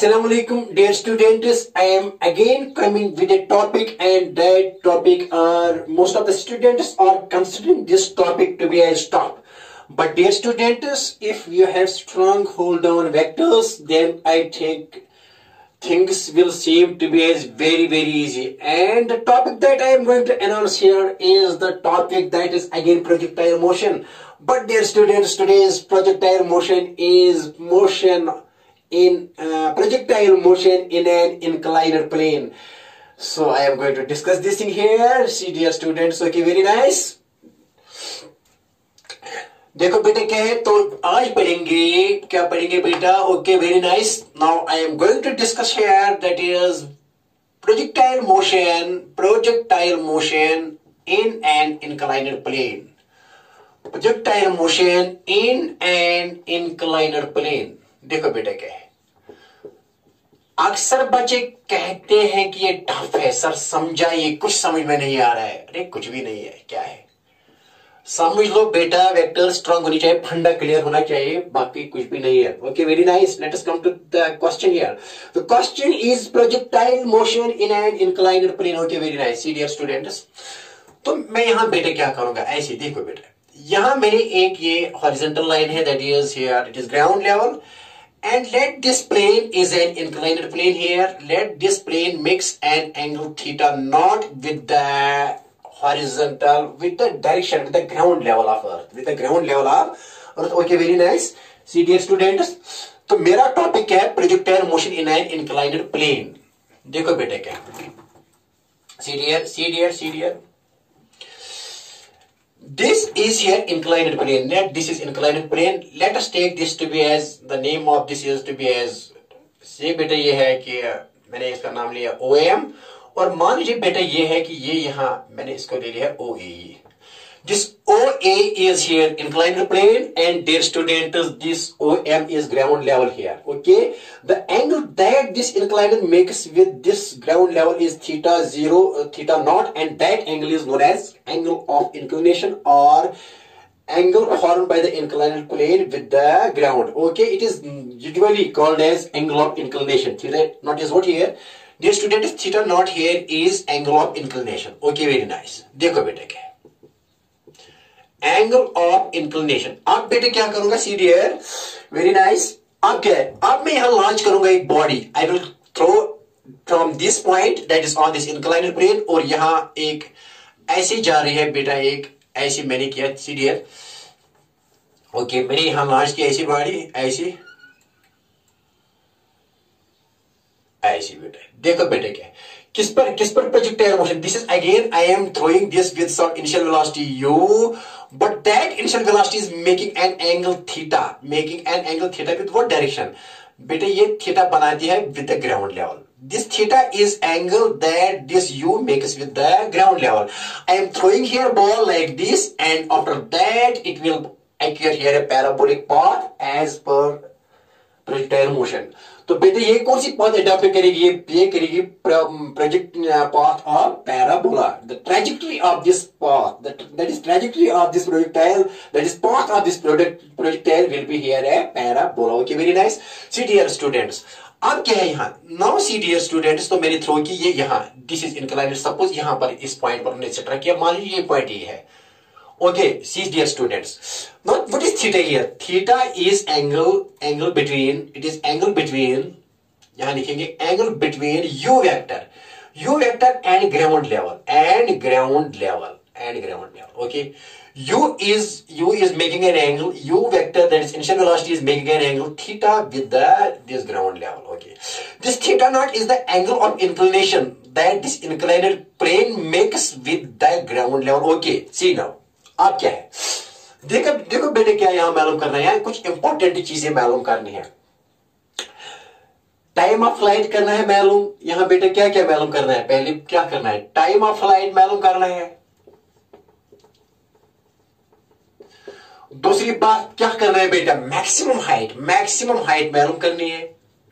Assalamu alaikum, dear students. I am again coming with a topic, and that topic are most of the students are considering this topic to be as tough. But dear students, if you have strong hold on vectors, then I think things will seem to be as very easy. And the topic that I am going to announce here is the topic that is again projectile motion. But dear students, today's projectile motion is projectile motion in an inclined plane. So I am going to discuss this thing here. See dear students, okay, very nice. देखो बेटे क्या है, तो आज पढ़ेंगे, क्या पढ़ेंगे बेटा? Okay, very nice. Now I am going to discuss here that is projectile motion in an inclined plane. Projectile motion in an inclined plane. देखो बेटा क्या है, अक्सर बच्चे कहते हैं कि ये टफ है सर, समझाइए, कुछ समझ में नहीं आ रहा है. अरे कुछ भी नहीं है, क्या है समझ लो बेटा. वेक्टर स्ट्रांग होनी चाहिए, फंडा क्लियर होना चाहिए, बाकी कुछ भी नहीं है. Okay, very nice. Let us come to the question here. The question is projectile motion in an inclined plane. Okay, very nice. See dear students, तो मैं यहां बेटे क्या करूंगा, ऐसे देखो बेटा, यहां मेरी एक ये हॉरिजॉन्टल लाइन है, that is here, it is ground level. And let this plane is an inclined plane here. Let this plane makes an angle theta not with the horizontal, with the direction, with the ground level of earth, with the ground level of earth. Okay, very nice. See dear students, तो मेरा topic है projectile motion in an inclined plane. देखो बेटे क्या, see dear. This is here inclined plane. This is inclined plane. Let us take this to be as, the name of this is to be as, से बेटा ये है कि मैंने इसका नाम लिया OM, और मान लीजिए बेटा ये है कि ये यहाँ मैंने इसको ले लिया OAE. This OA is here inclined plane, and dear students, this OM is ground level here. Okay, the angle that this inclined makes with this ground level is theta 0, theta naught, and that angle is known as angle of inclination, or angle formed by the inclined plane with the ground. Okay, it is usually called as angle of inclination. Theta naught is what here? Dear students, theta naught here is angle of inclination. Okay, very nice. देखो बेटा क्या है, angle of inclination. अब बेटे क्या करूंगा, सी dear, very nice. अब क्या है, अब मैं यहां लॉन्च करूंगा एक body. I will throw from this point that is on this inclined plane, और यहां एक ऐसी जा रही है बेटा, एक ऐसी मैंने किया, सी डियर. ओके, मैंने यहां लॉन्च किया ऐसी बॉडी, ऐसी बेटा. देखो बेटे क्या है, किस पर projectile motion. This is again, I am throwing this with some initial velocity u, but that initial velocity is making an angle theta with what direction? बेटे ये थीटा बनाती है with the ground level. This theta is angle that this u makes with the ground level. I am throwing here ball like this, and after that it will occur here a parabolic path as per projectile motion. तो बेटे ये कौन सी path adopt करेगी, ये करेगी project path of parabola. The trajectory of this path, that is trajectory of this projectile, that is path of this projectile will be here a parabola. Okay, very nice. See dear students, अब क्या है यहाँ, now see dear students, तो मैंने throw की ये यहाँ, this is inclined. Suppose यहाँ पर इस पॉइंट पर हमने सेट किया, मान लीजिए ये पॉइंट ये है. Okay, see dear students, now what is theta here? Theta is angle between, it is angle between, यहाँ लिखेंगे angle between u vector and ground level. Okay, u is making an angle, u vector, that is initial velocity, is making an angle theta with this ground level. Okay, this theta naught is the angle of inclination that this inclined plane makes with the ground level. Okay, see now, आप क्या है, देखो बेटे क्या यहां मालूम करना है, कुछ इंपॉर्टेंट चीजें मालूम करनी है. टाइम ऑफ फ्लाइट करना है मालूम. यहां बेटे क्या क्या मालूम करना है, पहले क्या करना है, टाइम ऑफ फ्लाइट मालूम करना है. दूसरी बात क्या करना है बेटा, मैक्सिमम हाइट मालूम करनी है.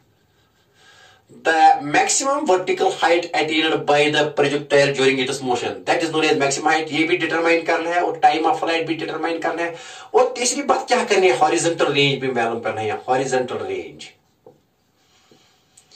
The maximum vertical height attained by the projectile during its motion, that is known as maximum height. ये भी डिटरमाइन करना है, और टाइम ऑफ फ्लाइट भी डिटरमाइन करना है. और तीसरी बात क्या करनी है, हॉरिजॉन्टल रेंज भी मालूम करना है. हॉरिजॉन्टल रेंज,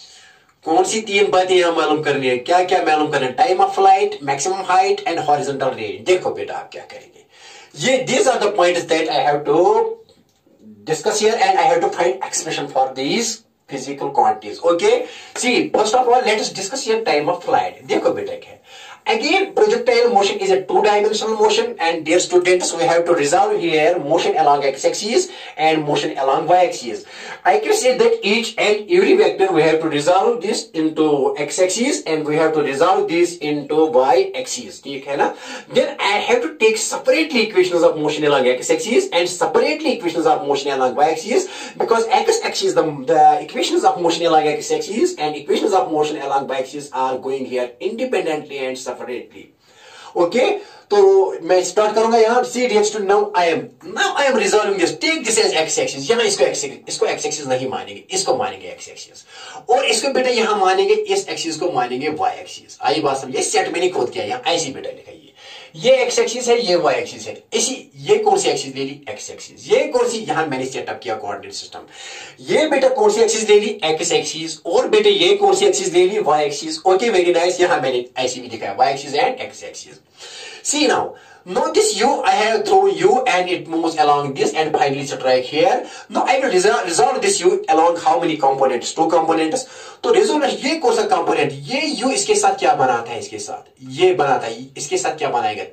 कौन सी तीन बातें यहां मालूम करनी है? क्या क्या मालूम करना है? Time of flight, maximum height and horizontal range. देखो बेटा आप क्या करेंगे, ये these are the points that I have to discuss here and I have to find expression for these physical quantities. Okay, see, first of all let us discuss here time of flight. देखो बेटा क्या है, again projectile motion is a two-dimensional motion and dear students we have to resolve here motion along x-axis and motion along y-axis. I can say that each and every vector we have to resolve this into x-axis and we have to resolve this into y-axis. ठीक है ना? Then I have to take separately equations of motion along x-axis and separately equations of motion along y-axis, because x-axis the equations of motion along x-axis and equations of motion along y-axis are going here independently and separately. Okay, तो मैं start करूंगा यहाँ C D X two now I am resolving this, take this as X axis. यहाँ इसको x axis नहीं मानेंगे, इसको मानेंगे एक्स एक्सिस, और इसको बेटा यहाँ मानेंगे, इस एक्सिस को मानेंगे वाई एक्सिस। आई बात समझिए, सेट मैंने खोद किया यहाँ ऐसी बेटा लिखा, ये एक्स एक्सिस है, ये वाई एक्सिस है, इसी ये कौन सी एक्सिस ले ली? X axis. ये कौन सी, यहाँ मैंने सेटअप किया कोऑर्डिनेट सिस्टम। ये बेटा कौन सी एक्सिस ले ली? X axis. और बेटे ये कौन सी एक्सिस ले ली? Y axis. Okay, very nice. यहाँ मैंने ऐसी भी दिखाया Y axis and X axis. See now, notice you, I have thrown u and it moves along this and finally strike here. Now I will resolve this u along how many components? Two components. तो रेजोल्व ये कौन सा component, ये u इसके साथ क्या बनाता है? इसके साथ ये बनाता है, इसके साथ क्या बनाएगा?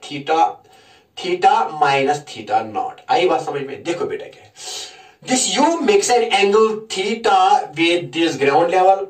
Theta minus theta not. आई बात समझ में? देखो बेटा क्या है, this u makes an angle theta with this ground level.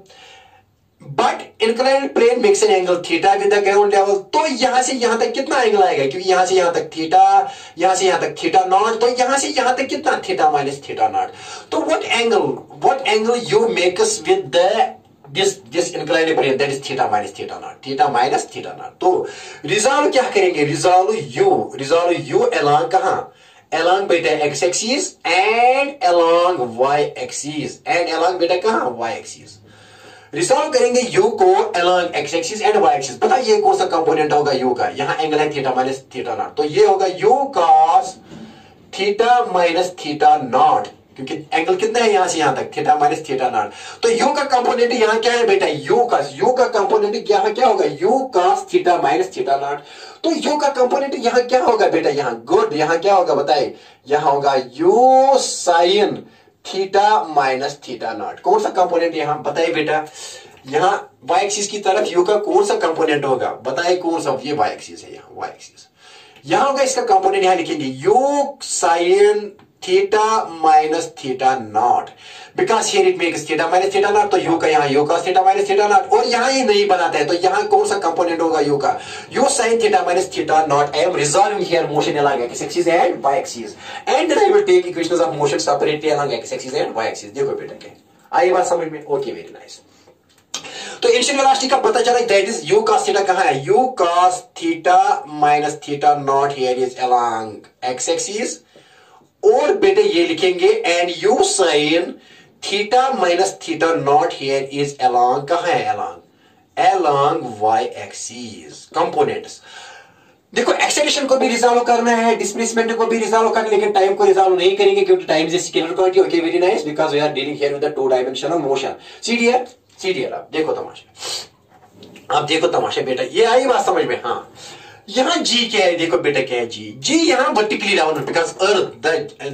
But inclined plane makes an angle theta with the ground level. तो यहां से यहां तक कितना एंगल आएगा? क्योंकि यहां से यहां तक थीटा, यहां से यहां तक थीटा नॉट, तो यहां से यहां तक कितना? Theta minus theta not. तो what angle you makes with the this inclined plane, that is theta minus theta not, theta minus theta not. तो रिजॉल्व क्या करेंगे? रिजॉल्व यू अलोंग कहां? along बेटा x axis and along y axis and along बेटा कहां? y axis। Resolve करेंगे u को along x axis and y axis। पता ये कौन सा कंपोनेंट होगा u का? यहाँ एंगल है थीटा माइनस थीटा नॉट, तो ये होगा u cos theta minus theta naught, क्योंकि एंगल कितना है यहाँ से यहाँ तक? Theta minus theta not. तो u का कंपोनेंट यहाँ क्या है बेटा? u का कंपोनेंट यहाँ क्या होगा? u cos theta minus theta not. तो u का कंपोनेंट यहाँ क्या होगा बेटा? यहाँ गुड, यहाँ क्या होगा बताइए? यहाँ होगा u sin theta minus theta naught. कौन सा कंपोनेंट यहाँ बताइए बेटा? यहाँ y एक्सिस की तरफ u का कौन सा कंपोनेंट होगा? बताइए कौन सा? ये y एक्सिस है, यहाँ y एक्सिस। यहाँ होगा इसका कंपोनेंट, यहाँ लिखेंगे u sin theta minus theta naught, because here it makes theta minus theta not. तो u का यहाँ u cos theta minus theta not, और यहाँ ये नहीं बनाता है, तो यहाँ कौन सा कंपोनेंट होगा u का? u sin theta minus theta not. I am resolving here motion along x axis and y axis, and then I will take equations of motion separately along x axis and y axis। देखो बेटा क्या आई बात समझ में? Okay, very nice. तो initial velocity का पता चला, that is u cos theta कहां है? u cos theta minus theta naught here is along x axis, और बेटे ये लिखेंगे and u sin theta minus theta naught here is along कहां है? along y axis components. देखो एक्सेलरेशन को भी रिजॉल्व करना है, डिस्प्लेसमेंट को भी रिजॉल्व करना है, लेकिन टाइम को रिजॉल्व नहीं करेंगे क्योंकि time is scalar quantity. Okay, very nice, because we are dealing here with the two dimensional motion. See dear आप देखो तमाशा, आप देखो तमाशा बेटा, ये आई बात समझ में? हाँ, यहाँ g क्या है? देखो बेटा क्या है g यहाँ vertically down, because earth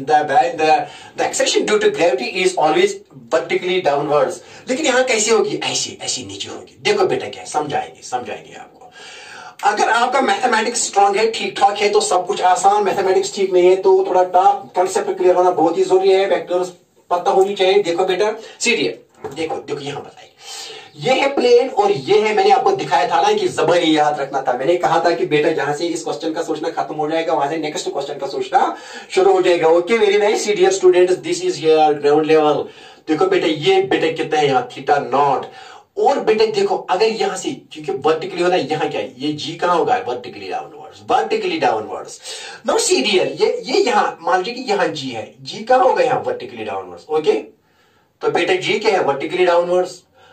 the acceleration due to gravity is always vertically downwards. लेकिन यहाँ कैसे होगी? ऐसी नीचे होगी। देखो बेटा क्या है, समझाएंगे आपको। अगर आपका मैथमेटिक्स स्ट्रांग है, ठीक ठाक है, तो सब कुछ आसान। मैथमेटिक्स ठीक नहीं है तो थोड़ा टफ, कंसेप्ट क्लियर होना बहुत ही जरूरी है, वेक्टर्स पता होनी चाहिए। देखो बेटा सीरियल, देखो यहाँ बताइए, ये है प्लेन और ये है, मैंने आपको दिखाया था ना कि जबानी याद रखना था। मैंने कहा था कि बेटा जहां से इस क्वेश्चन का सोचना खत्म हो जाएगा, वहां से नेक्स्ट क्वेश्चन का सोचना शुरू हो जाएगा। Okay, very nice dear students, this is here ground level. देखो बेटा ये बेटा कितना है यहाँ? Theta not. और बेटे देखो अगर यहां से, क्योंकि वर्टिकली होना है, यहाँ क्या है? ये जी कहां होगा? Vertically downwards. No see dear, ये यहां मान लीजिए कि यहाँ जी है, जी कहां होगा? यहाँ वर्टिकली डाउनवर्ड्स। ओके, तो बेटा जी क्या है? Vertically downwards.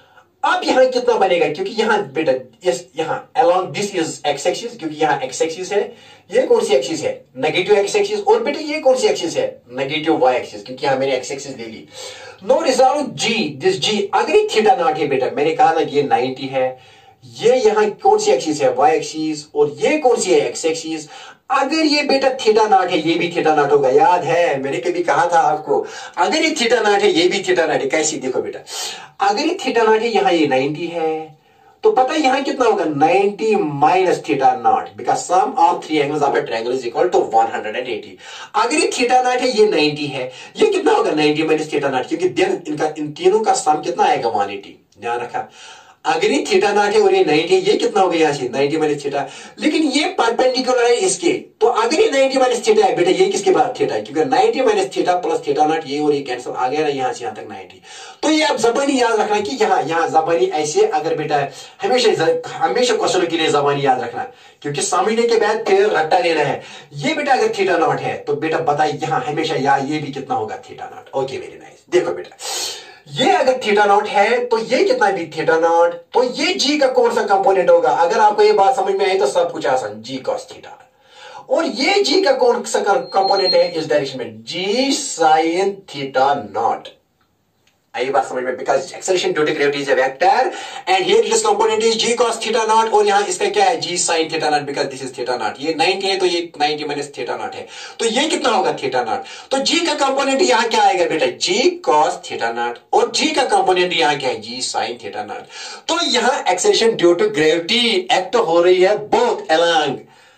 अब यहां कितना बनेगा, क्योंकि यहां बेटा इस यहां along this is X axis, क्योंकि यहां एक्स एक्सिस है, ये कौन सी एक्सिस है, नेगेटिव एक्स एक्सिस, और बेटा ये कौन सी एक्सिस है, नेगेटिव वाई एक्सिस, क्योंकि यहां मैंने एक्स एक्सिस ले ली। No resolve g, this g अगर ये थीटा नॉट है बेटा, मैंने कहा ना ये 90 है, ये यहां कौन सी एक्सिस है, वाई एक्सिस, और ये कौन सी है, एक्स एक्सिस। अगर ये बेटा थीटा नॉट है, ये भी थीटा नॉट होगा, याद है मैंने कभी कहा था आपको, अगर ये थीटा नॉट है, ये भी थीटा नॉट है। कैसी, देखो बेटा, अगर ये थीटा नॉट है, यहां ये 90 है, तो पता है यहां कितना होगा, 90 minus theta naught, because sum of three angles of a triangle is equal to 180। अगर ये थीटा नॉट है, ये 90 है, ये कितना होगा, 90 माइनस थीटा नॉट, क्योंकि दिन इनका इन तीनों का सम कितना आएगा, 180। ध्यान रखा, अगर ये थीटा नॉट है और ये 90 है, ये कितना हो गया यहां से 90 माइनस थीटा, लेकिन ये परपेंडिकुलर है इसके, तो अगर ये 90 माइनस थीटा है बेटा, ये किसके बाद थीटा है, क्योंकि 90 minus theta plus theta not, ये और ये कैंसिल आ गया ना यहां से यहां तक 90। तो ये आप जबानी याद रखना कि यहां जबानी ऐसे, अगर बेटा हमेशा क्वेश्चन के लिए जबानी याद रखना, क्योंकि समझने के बाद फिर रट्टा लेना है। ये बेटा अगर थीटा नॉट है, तो बेटा बताइए यहां हमेशा ये भी कितना होगा, theta not. Okay, very nice. देखो बेटा, ये अगर थीटा नॉट है, तो ये कितना भी थीटा नॉट, तो ये जी का कौन सा कंपोनेंट होगा, अगर आपको ये बात समझ में आई तो सब कुछ आसान, जी कॉस थीटा। और ये जी का कौन सा कंपोनेंट है इस डायरेक्शन में, जी साइन थीटा नॉट। आई बात समझ में, because acceleration due to gravity is a vector and here this component is g cos theta not, और यहां इसका क्या है, g sin theta naught, because this is theta not. ये 90 है, तो ये 90 माइनस थीटा नॉट है, तो ये कितना होगा, थीटा नॉट। तो जी का कंपोनेंट यहां क्या आएगा बेटा, जी cos थीटा नॉट, और जी का कंपोनेंट यहां क्या है, जी sin थीटा नॉट। तो यहां acceleration due to gravity act हो रही है both along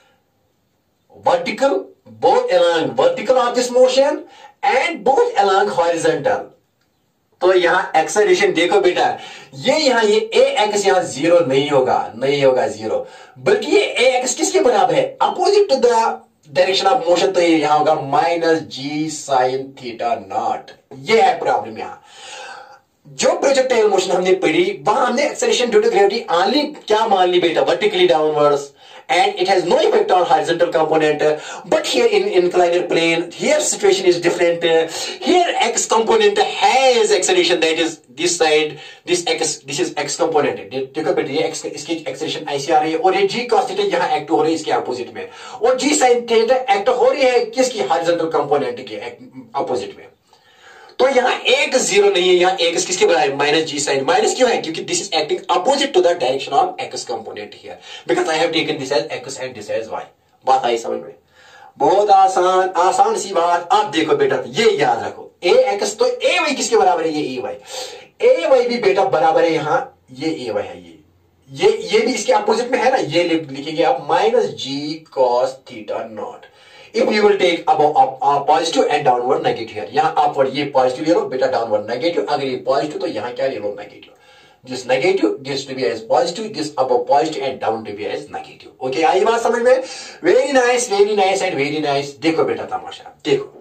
vertical of this motion and both along horizontal। तो यहां एक्सेलरेशन देखो बेटा, ये ए एक्स यहां जीरो नहीं होगा जीरो, बल्कि ये ए एक्स किसके बराबर है, opposite to the direction of motion, तो ये यहां होगा minus g sine theta not. ये है प्रॉब्लम यहां। जो प्रोजेक्टाइल मोशन हमने पढ़ी, वहां हमने acceleration due to gravity only क्या मान ली बेटा, vertically downwards, and it has no effect on horizontal component, but here in inclined plane, here situation is different. Here x component has acceleration, that is this side, this is x component। देखो बेटा, ये x इसकी acceleration ऐसी आ रही है, और ये g cos theta यहाँ एक्ट हो रही है इसके अपोजिट में, और g sin थीटा एक्ट हो रही है किसकी, horizontal component के अपोजिट में। तो यहां एक जीरो नहीं है, यहां एक किसके बराबर, माइनस जी साइन। माइनस क्यों है, क्योंकि this is acting opposite to the direction of X component here, because I have taken this as X and this as Y. बात आई समझ में, बहुत आसान सी बात। आप देखो बेटा, ये याद रखो, ए एक्स, तो ए वाई किसके बराबर है, ये ए वाई भी बेटा बराबर है यहां, ये ए वाई है, ये भी इसके अपोजिट में है ना, ये लिखेंगे आप minus g cos theta naught. If you will take above positive and downward negative here, यहाँ upward ये positive ले लो बेटा, downward negative, अगर ये positive तो यहाँ क्या ले लो, negative। This negative, this to be as positive, this above positive and down to be as negative। Okay, आई बात समझ में? Very nice and very nice। देखो बेटा तमाशा, देखो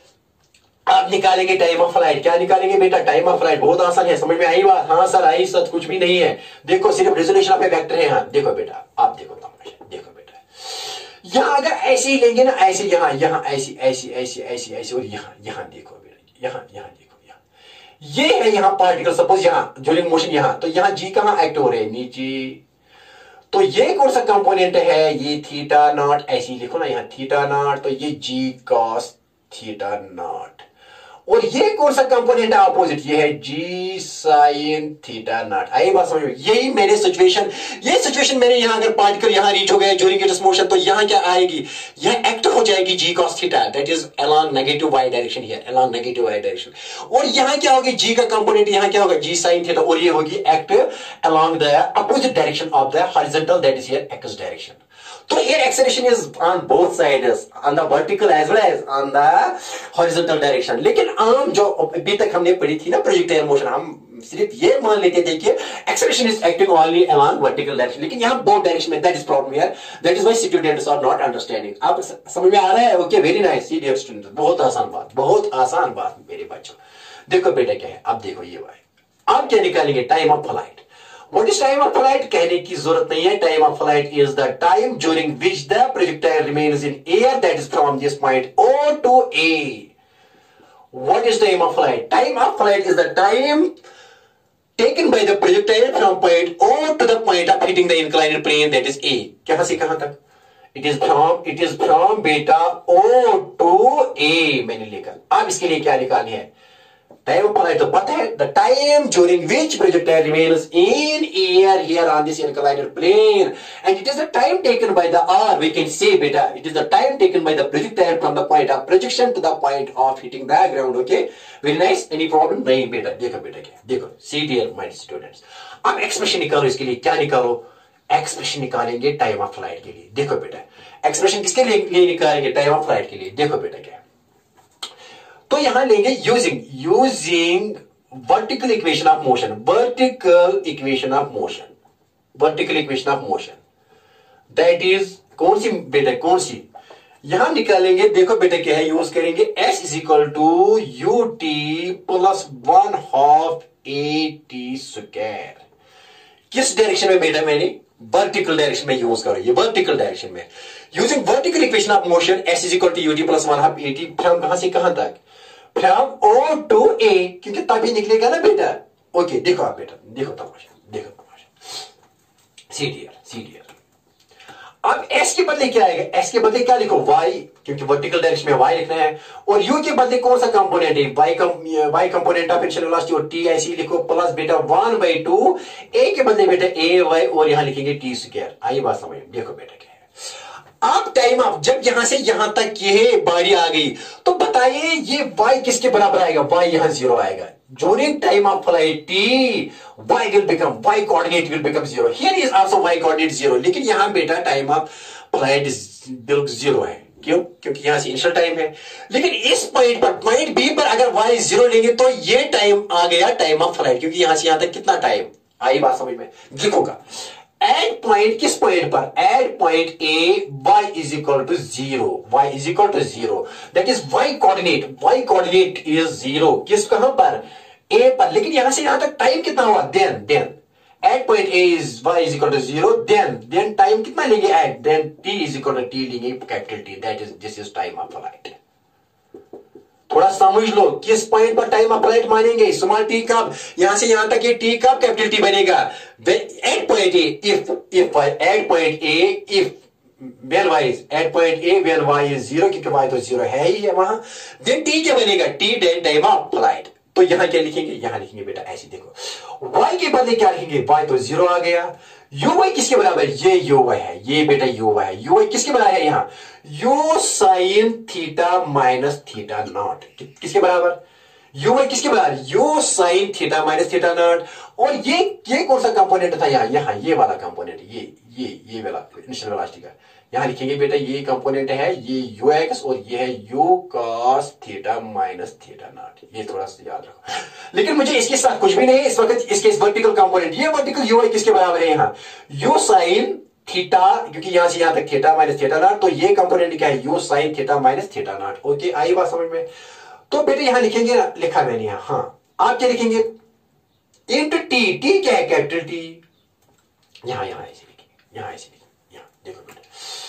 आप निकालेंगे टाइम ऑफ फ्लाइट। क्या निकालेंगे बेटा, टाइम ऑफ फ्लाइट। बहुत आसान है, समझ में आई बात, हाँ सर आई सर, कुछ भी नहीं है। देखो सिर्फ रेजोल्यूशन ऑफ ए वेक्टर है यहाँ। देखो बेटा, आप देखो तमाशा, देखो बेटा, यहां अगर ऐसे ही लेंगे ना, ऐसे यहां ऐसी और यहां देखो बेटा, यहां देखो, ये है यहां पार्टिकल, सपोज यहां ड्यूरिंग मोशन यहां, तो यहां जी कहां एक्ट हो रहे हैं, नीचे। तो ये कौन सा कंपोनेंट है, ये थीटा नॉट, ऐसे ही लिखो ना यहां थीटा नॉट, तो ये जी कॉस थीटा नॉट। और ये कौन सा कंपोनेंट है अपोजिट, ये है जी साइन थीटा नॉट। आई बात समझ में, यही मेरे ये सिचुएशन मेरे यहां अगर पार्टिकल यहां रीच हो गया ड्यूरिंग इट्स मोशन, तो यहां क्या आएगी, यह एक्ट हो जाएगी g cos theta, that is along negative Y direction here, along negative Y direction. और यहां क्या होगी, जी का कंपोनेंट यहां क्या होगा, जी साइन थीटा, और ये होगी act along the opposite direction of the horizontal, that is here X direction. So here acceleration is on both sides, on the vertical as well as on the horizontal direction। लेकिन आम जो अभी तक हमने पढ़ी थी ना प्रोजेक्टाइल मोशन, हम सिर्फ ये मान लेते थे कि acceleration is acting only along vertical direction, लेकिन यहाँ both direction में, that is problem here, that is why students are not understanding। आप समझ में आ रहा है? Okay, very nice, dear students, बहुत आसान बात मेरे बच्चों। देखो बेटा क्या है, अब देखो ये भाई, आप क्या निकालेंगे, time of flight. What is time of flight? कहने की जरूरत नहीं है। Time of flight is the time during which the projectile remains in air, that is from this point O to A। What is time of flight? Time of flight is the time taken by the projectile from point O to the point of hitting the inclined plane, that is A. कहां से कहां तक? It is from beta O to A मैंने लिखा। अब इसके लिए क्या निकालनी है? टाइम ऑफ फ्लाइट तो पता है, the time during which projectile remains in air here on this inclined plane, and it is the time taken by the R. We can say beta, it is the time taken by the projectile from the point of projection to the point of hitting the ground. Okay, very nice. Any problem? नहीं बेटा, देखो बेटा क्या, देखो see dear my students, अब expression निकालो। इसके लिए क्या निकालो? एक्सप्रेशन निकालेंगे टाइम ऑफ फ्लाइट के लिए। देखो बेटा, एक्सप्रेशन किसके लिए निकालेंगे? टाइम ऑफ फ्लाइट के लिए। देखो बेटा क्या, तो यहां लेंगे using vertical equation of motion, vertical equation of motion, that is कौन सी बेटा, कौन सी? यहां निकालेंगे। देखो बेटा क्या है, यूज करेंगे S is equal to u t plus 1/2 AT square. किस डायरेक्शन में बेटा? मैंने वर्टिकल डायरेक्शन में यूज करो, ये वर्टिकल डायरेक्शन में using vertical equation of motion S is equal to u t plus 1/2 AT from कहां से कहां तक? फ्रॉम O टू A, क्योंकि तभी निकलेगा ना बेटा। ओके, देखो आप बेटा, देखो तमाशा, सी डियर। अब S के बदले क्या आएगा? S के बदले क्या लिखो? Y, क्योंकि वर्टिकल डायरेक्शन में Y लिखना है। और U के बदले कौन सा कंपोनेंट है? Y component of initial velocity, और T ऐसी लिखो प्लस बेटा 1/2 A के बदले बेटा AY, और यहां लिखेंगे T स्क्वायर। आई बात समझ? देखो बेटा क्या है, अब टाइम ऑफ, जब यहां से यहां तक ये बारी आ गई, तो बताइए ये y किसके बराबर आएगा? y यहां 0 आएगा। During time of flight t y coordinate will become 0। Here is also y coordinate 0, लेकिन यहां बेटा टाइम ऑफ फ्लाइट बिल्कुल 0 है। क्यों? क्योंकि यहां से इनिशियल टाइम है। लेकिन इस पॉइंट पर, पॉइंट बी पर अगर y 0 लेंगे तो ये टाइम आ गया टाइम ऑफ फ्लाइट, क्योंकि यहां से यहां तक कितना टाइम? आई बात समझ में? लिखूंगा एट पॉइंट, किस पॉइंट पर? At point A y is equal to 0, that is y coordinate is 0। किस, कहां पर? ए पर। लेकिन यहां से यहां तक टाइम कितना हुआ? Then at point A is y is equal to 0, then time कितना लेंगे? At, then t is equal to t लेंगे, capital T, that is, this is time of flight. थोड़ा समझ लो, किस पॉइंट पर टाइम ऑफ फ्लाइट मानेंगे? Small t कब? यहां से यहां तक ये टी कब कैपिटल टी बनेगा? At point A, if at point A, if when y is eight point A, when y is 0, क्योंकि y तो 0 है ही है वहां। देन टी क्या बनेगा? T then time of flight. तो यहां क्या लिखेंगे? यहां लिखेंगे बेटा ऐसे, देखो y के बदले क्या लिखेंगे? y तो 0 आ गया। uy किसके बराबर? ये uy है, ये बेटा uy है। uy किसके बराबर है? यहां u sin theta minus theta not, किसके बराबर? uy किसके बराबर? u sin theta minus theta not. और ये कौन सा कंपोनेंट था? यहां ये वाला कंपोनेंट, ये वाला इनिशियल वेलोसिटी का। यहां लिखेंगे बेटा ये कंपोनेंट है, ये ux, और ये है u cos theta minus theta not. ये थोड़ा सा याद रखो। लेकिन मुझे इसके साथ कुछ भी नहीं है इस वक्त। इसके वर्टिकल कंपोनेंट, ये वर्टिकल uy किसके बराबर है? यहाँ u sin थीटा, क्योंकि यहां से यहां तक थीटा माइनस थीटा नॉट, तो ये कंपोनेंट क्या है? u sin theta minus theta not. Okay, आई बात समझ में? तो बेटे यहां लिखेंगे ना, लिखा मैंने यहाँ। हाँ, आप क्या लिखेंगे? इंटू टी क्या है? Capital T. यहां ऐसे लिखेंगे, यहां देखो बेटा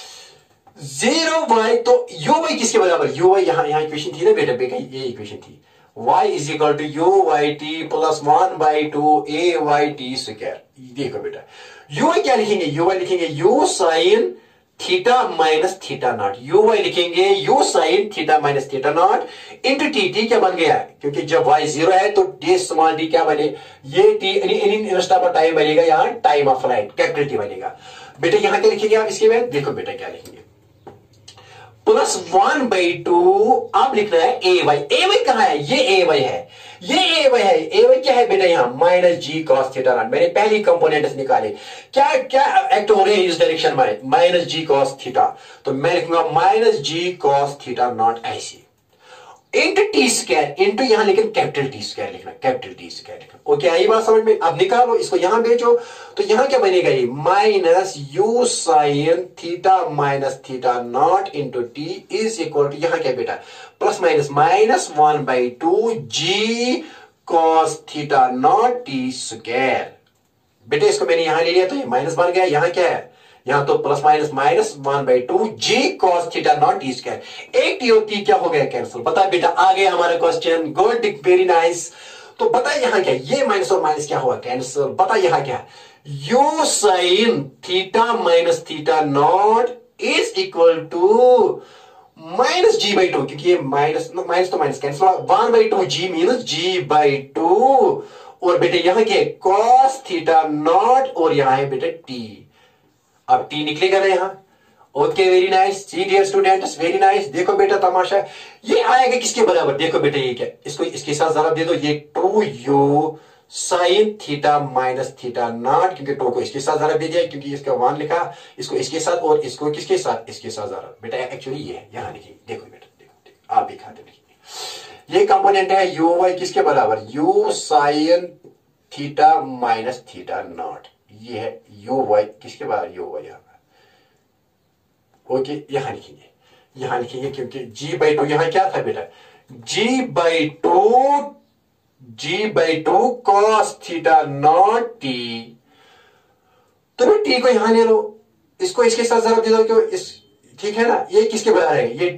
0y, तो uy किसके बराबर? uy यहां इक्वेशन थी ना बेटा, ये इक्वेशन थी। y is equal to uyt plus 1/2 ayt square. देखो बेटा uy क्या लिखेंगे? uy लिखेंगे u sin theta minus theta naught. uy लिखेंगे u sin theta minus theta naught into T क्या बन गया? क्योंकि जब y 0 है तो d स्मॉल d क्या बने? ये t इंस्टा पर टाइम बनेगा, यहां time of flight capital T बनेगा। बेटा यहां क्या लिखेंगे आप इसके में? देखो बेटा क्या लिखेंगे? प्लस 1/2, आप लिखना है ay कहां है? ये ay है, ay क्या है बेटा? यहां minus g cos theta naught. मैंने पहली कंपोनेंट्स निकाले, क्या एक्ट हो रहे हैं इस डायरेक्शन में? Minus g cos theta. तो मैं लिखूंगा minus g cos theta naught ऐसे, इंटू टी स्क्वायर, इंटू यहां लेकिन कैपिटल टी स्क्वायर लिखना, कैपिटल टी स्क्वायर लिखना। ओके, आई बात समझ में? अब निकालो इसको, यहां भेजो, तो यहां क्या बनेगा? ये minus u sine theta minus theta naught into T is equal to, यहां क्या बेटा? Plus minus 1/2 g cos theta naught T square. बेटे इसको मैंने यहां ले लिया तो ये माइनस बन गया। यहां क्या है? यहां तो plus minus 1/2 g cos theta naught T square. एक टी और टी क्या हो गया? कैंसिल। पता बेटा आ गया हमारा क्वेश्चन। Good, very nice. तो बता यहां क्या, ये माइनस और माइनस क्या हुआ, कैंसिल। बता यहां क्या, u sine theta minus theta naught is equal to minus g by two, क्योंकि ये माइनस माइनस तो माइनस cancel, 1/2 g minus g by two. और बेटे यहां क्या है, कॉस थीटा नॉट, और यहां है बेटे टी। अब टी निकलेगा ना यहां। Okay, very nice, see dear students, very nice. देखो बेटा तमाशा, ये आएगा किसके बराबर, देखो बेटा ये क्या, इसको इसके साथ जरा दे दो, ये 2u sine theta minus theta naught, क्योंकि 2 को इसके साथ जरा दे दिया, क्योंकि इसका 1 लिखा, इसको इसके साथ, और इसको किसके साथ, इसके साथ जरा। बेटा एक्चुअली ये है, यहां लिखिए, देखो बेटा, देखो आप भी खाते लिखिए, ये कंपोनेंट है यू वाई किसके बराबर, u sine theta minus theta not, ये है यू वाई किसके बराबर, यू वाई। ओके, यहां लिखेंगे क्योंकि g बाई टू यहां क्या था बेटा, g by two cos theta naught T. तो टी को यहां ले लो, इसको इसके साथ जरा दे दो, क्यों इस, ठीक है ना, ये किसके बराबर है, ये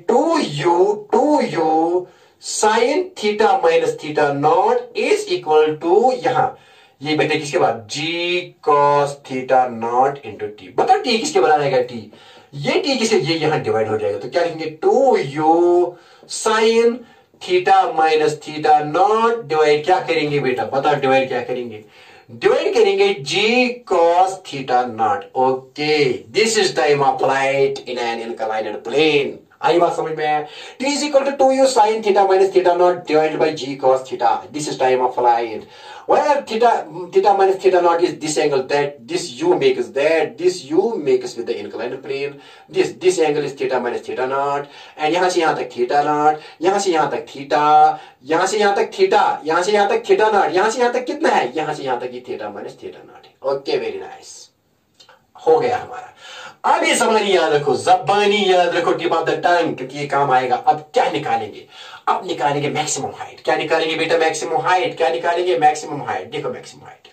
2u sine theta minus theta naught is equal to, यहां ये बेटे किसके बाद, g cos theta naught into T. बताओ टी किसके बराबर आएगा, टी, ये टी किसे, ये यहां डिवाइड हो जाएगा, तो क्या लिखेंगे, 2u sine theta minus theta naught divide क्या करेंगे बेटा, बताओ डिवाइड क्या करेंगे, डिवाइड करेंगे g cos theta not. Okay, this is time applied in an inclined plane. आई बात समझ में है, t is equal to 2u sin theta minus theta naught divided by g cos theta. This is time applied. Where theta minus theta naught is this angle, that this u makes that, this u makes with the inclined plane. This angle is theta minus theta naught. And यहाँ से यहाँ तक theta naught, यहाँ से यहाँ तक theta, यहाँ से यहाँ तक theta, यहाँ से यहाँ तक theta naught, यहाँ से यहाँ तक कितना है, यहाँ से यहाँ तक ये theta minus theta naught है। Okay, very nice. हो गया हमारा। अब ये जबानी याद रखो, जबानी याद रखो, टिप ऑफ द टंग, क्योंकि ये काम आएगा। अब क्या निकालेंगे, अब निकालेंगे मैक्सिमम हाइट। क्या निकालेंगे बेटा, मैक्सिमम हाइट। क्या निकालेंगे, मैक्सिमम हाइट। देखो मैक्सिमम हाइट,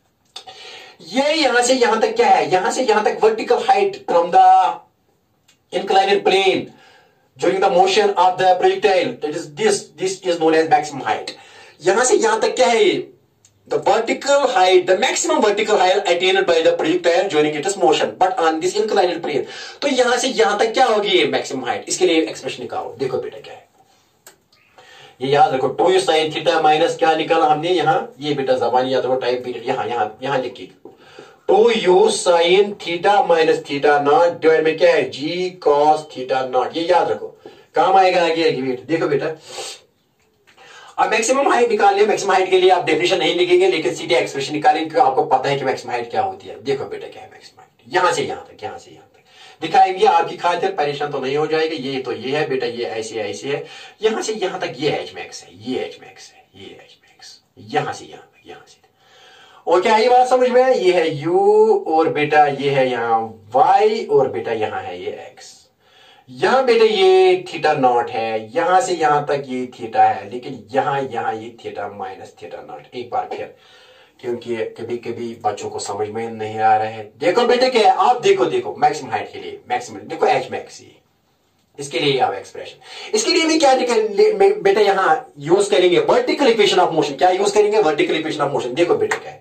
ये यहां से यहां तक क्या है, यहां से यहां तक vertical height from the inclined plane during the motion of the projectile, that is this is known as maximum height. यहां से यहां तक क्या है, the vertical height, the maximum vertical height attained by the projectile during its motion, but on this inclined plane. तो यहां से यहां तक क्या होगी ये मैक्सिमम हाइट। इसके लिए एक्सप्रेशन निकालो, देखो बेटा क्या है, ये याद रखो, 2u sin थीटा माइनस क्या निकाला हमने यहाँ, ये बेटा जबानी याद रखो, टाइम पीरियड यहां लिखिए, 2u sin theta minus theta naught divide में क्या है, g cos थीटा नॉट। ये याद रखो, काम आएगा आगे बेटा। देखो बेटा, अब मैक्सिमम हाइट निकाल लिया। मैक्सिमम हाइट के लिए आप डेफिनेशन नहीं लिखेंगे, लेकिन सीधे एक्सप्रेशन निकालेंगे, क्योंकि आपको पता है कि मैक्सिमम हाइट क्या होती है। देखो बेटा क्या है मैक्सिमम हाइट, यहां से यहां तक, यहां से यहां तक दिखाएंगे, आपकी खातिर परेशान तो नहीं हो जाएगा। ये तो ये है बेटा, ये ऐसे ऐसे है, यहां से यहां तक ये एच मैक्स है, ये एच मैक्स है, ये एच मैक्स, यहां से यहां तक, यहां से। ओके, आई बात समझ में, ये है u और बेटा ये है यहाँ y, और बेटा यहाँ है ये x। यहां बेटा ये थीटा नॉट है, यहां से यहां तक ये थीटा है, लेकिन यहां ये थीटा माइनस थीटा नॉट। एक बार फिर, क्योंकि कभी कभी बच्चों को समझ में नहीं आ रहा है। देखो बेटे क्या है, आप देखो मैक्सिमम हाइट के लिए मैक्सिमम देखो एच मैक्स, ये इसके लिए आप एक्सप्रेशन, इसके लिए भी क्या बेटा यहां यूज करेंगे वर्टिकल इक्वेशन ऑफ मोशन। क्या यूज करेंगे, वर्टिकल इक्वेशन ऑफ मोशन। देखो बेटा क्या है,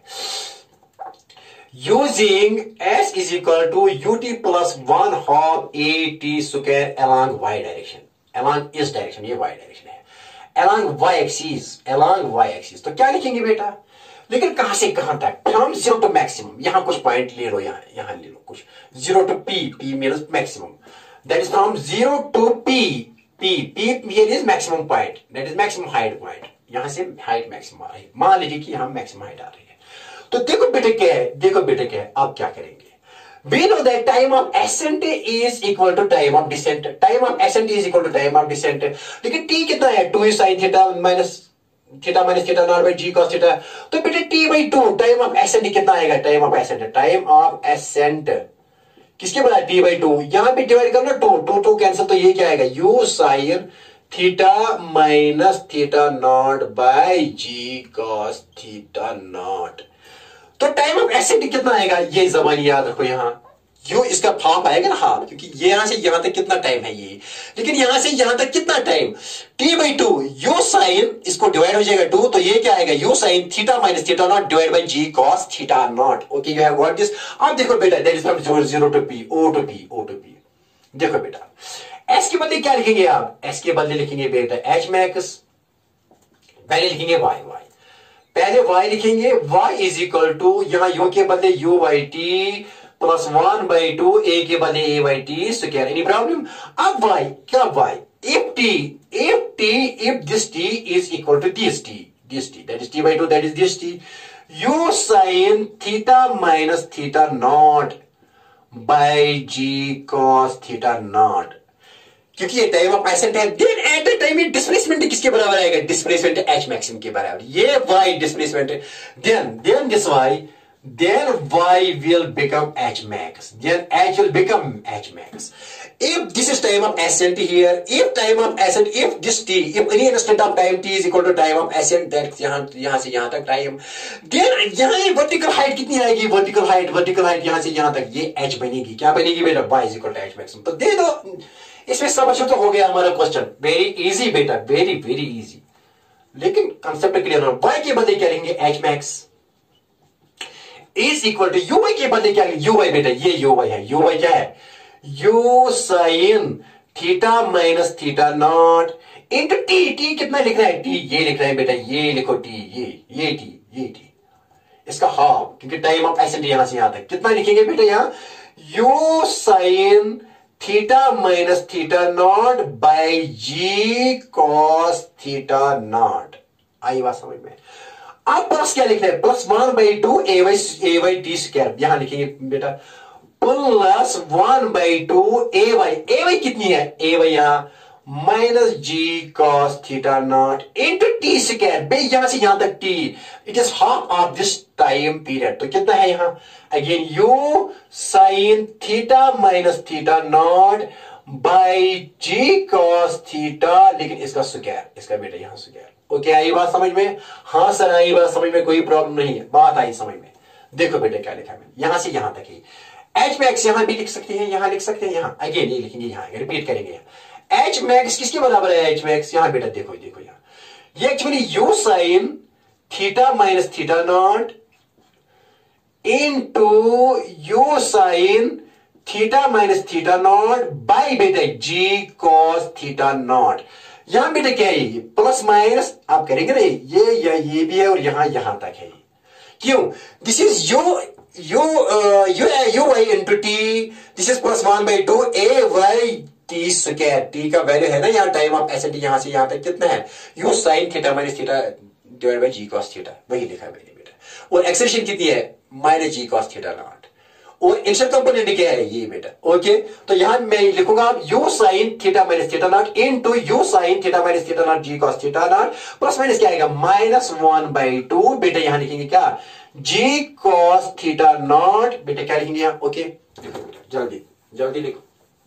using s is equal to ut plus 1 half at square along y direction, along इस डायरेक्शन, ये y डायरेक्शन है, along y axis। तो क्या लिखेंगे बेटा, लेकिन कहां से कहां तक, फ्रॉम 0 टू मैक्सिमम। यहां कुछ पॉइंट ले लो, यहां ले लो कुछ, 0 to p means maximum, that is from 0 to p here is maximum point, that is maximum height point। यहां से हाइट मैक्सिमम आ रही है, मान लीजिए कि यहां मैक्सिमम हाइट आ रही है। तो देखो बेटे क्या है, आप क्या करेंगे, we know that time of ascent is equal to time of descent, time of ascent is equal to time of descent। लेकिन t कितना है, 2u sin theta minus theta naught by g cos theta. तो बेटे t by 2 time of ascent कितना आएगा, time of accent किसके बना, t by 2। यहां पे डिवाइड करना, 2 कैंसिल, तो ये क्या आएगा, u sin theta minus theta naught by g cos theta not. तो टाइम ऑफ एसेंट कितना आएगा, ये जबानी याद रखो, यहां यू इसका हाफ आएगा ना, हाफ, क्योंकि ये यहां से यहां तक कितना टाइम है ये, लेकिन यहां से यहां तक कितना टाइम, t/2 यू साइन, इसको डिवाइड हो जाएगा 2, तो ये क्या आएगा, u sine theta minus theta naught divide by g cos theta not. Okay, you have got this. अब देखो बेटा, that is from 0 to p, o to p, o to p। देखो बेटा, s के बदले क्या लिखेंगे आप, s के बदले लिखेंगे बेटा h मैक्स, पहले लिखेंगे y, पहले y लिखेंगे, y इज इक्वल टू, यहां u के बदले u by T plus 1/2 a के बदले a by T square. Any problem? अब y क्या, y if this t is equal to this t, that is t/2, that is this t, u sin theta minus theta naught by g cos theta naught, क्योंकि ये time of ascent है, then at the time ये displacement किसके बराबर आएगा, displacement H maximum के बराबर, ये y डिस्प्लेसमेंट है, then this y, then y will become h max, then h will become h max. If this is time of ascent here, if time of ascent, if this t, if any instant of time t is equal to time of ascent, that यहां से यहां तक time, then यहां vertical height कितनी आएगी, vertical height यहां से यहां तक ये h बनेगी, क्या बनेगी बेटा, y is equal to h maximum। तो दे दो, इसमें सब तो हो गया हमारा क्वेश्चन, वेरी इजी बेटा, वेरी वेरी इजी, लेकिन कंसेप्ट क्लियर हो। y के बदले क्या लेंगे, h max is equal to u y के बदले क्या, यू वाई बेटा, ये यू वाई है, यू वाई क्या है, u sine theta minus theta naught into T, T कितना लिखना है, टी ये लिखना है बेटा, ये लिखो टी, ये टी, इसका हाफ, क्योंकि टाइम ऑफ एसेंट यहां से यहां तक कितना लिखेंगे बेटा, यहां u sine theta minus theta naught by g cos theta not. आई बात समझ में? अब प्लस क्या लिखना है, plus 1/2 a by T square, यहां लिखेंगे बेटा प्लस 1/2 a वाई कितनी है, a वाई यहां minus g cos theta naught into T square, भाई यहां से यहां तक t, it is half of this time period, तो कितना है यहां, again u sine theta minus theta naught by g cos theta, लेकिन इसका स्क्वायर, इसका बेटा यहां स्क्वायर। ओके, आई बात समझ में? हाँ सर, आई बात समझ में, कोई प्रॉब्लम नहीं है, बात आई समझ में। देखो बेटे क्या लिखा मैंने, यहां से यहां तक ही एच मैक्स यहां भी लिख सकते हैं, यहां लिख सकते हैं, यहां अगेन ये लिखेंगे, यहां रिपीट करेंगे। एच मैक्स किसके बराबर है, एच मैक्स यहां बेटा देखो यहां, ये actually u sine theta minus theta not into u sine theta minus theta naught by बेटा जी कॉस थीटा नॉट। यहां बेटा क्या है, ये प्लस माइनस आप करेंगे ना, ये भी है और यहां तक है, क्यों, this is u y into T, this is plus 1/2 a y T square, T का वैल्यू है ना यहाँ टाइम ऑफ एसेंट, यहां से यहां तक कितना है, u sine theta minus theta divide by g cos theta, वही लिखा है मैंने बेटा, और एक्सेलेरेशन कितनी है, minus g cos theta not, और इनिशियल कंपोनेंट क्या है, ये बेटा। ओके, तो यहां मैं लिखूंगा u sine theta minus theta not into u sine theta minus theta naught g cos theta not, plus minus क्या आएगा, माइनस 1/2 बेटा, यहां लिखेंगे क्या, जी कॉस थीटा नॉट, बेटा क्या लिखेंगे यहां। ओके, देखो बेटा जल्दी लिखो,